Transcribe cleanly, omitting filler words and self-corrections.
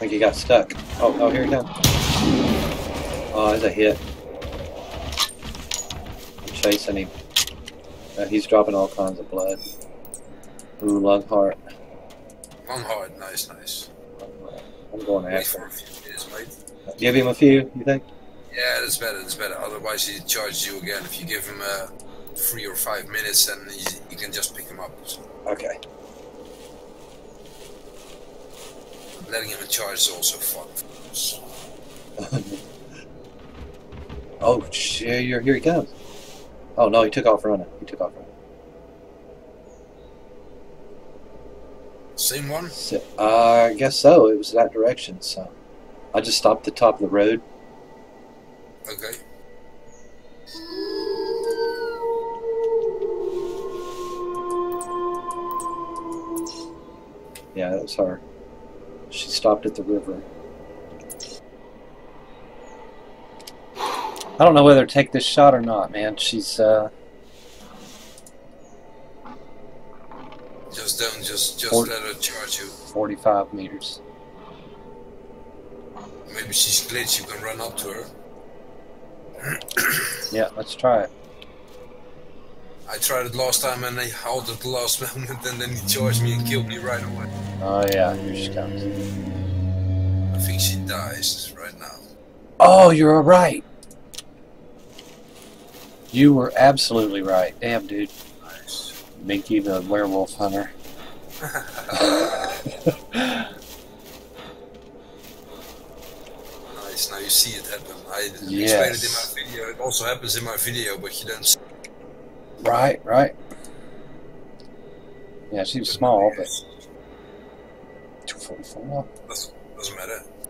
think he got stuck. Oh, here he comes. Oh, that's a hit. I'm chasing him. He's dropping all kinds of blood. Ooh, lung heart. Lung heart, nice, nice. I'm going Wait after for him. a few minutes, mate. Give him a few, you think? Yeah, that's better, that's better. Otherwise he charges you again. If you give him 3 or 5 minutes, then you can just pick him up. So Okay. letting him in charge is also fun. Oh, shit, here he comes. Oh, no, he took off running. He took off running. Same one? So, I guess so. It was that direction, so I just stopped at the top of the road. Okay. Yeah, that was her. She stopped at the river. I don't know whether to take this shot or not, man. She's, Just let her charge you. 45 meters. Maybe she's glitched, you can run up to her. Yeah, let's try it. I tried it last time and I halted the last moment and then he charged me and killed me right away. Oh, yeah, here she comes. I think she dies right now. Oh, you're right. You were absolutely right. Damn, dude. Nice. Minky the werewolf hunter. Nice, now you see it happen. I Yes. explained it in my video. It also happens in my video, but you don't see it. Right. Yeah, she was small, but 244. Doesn't matter.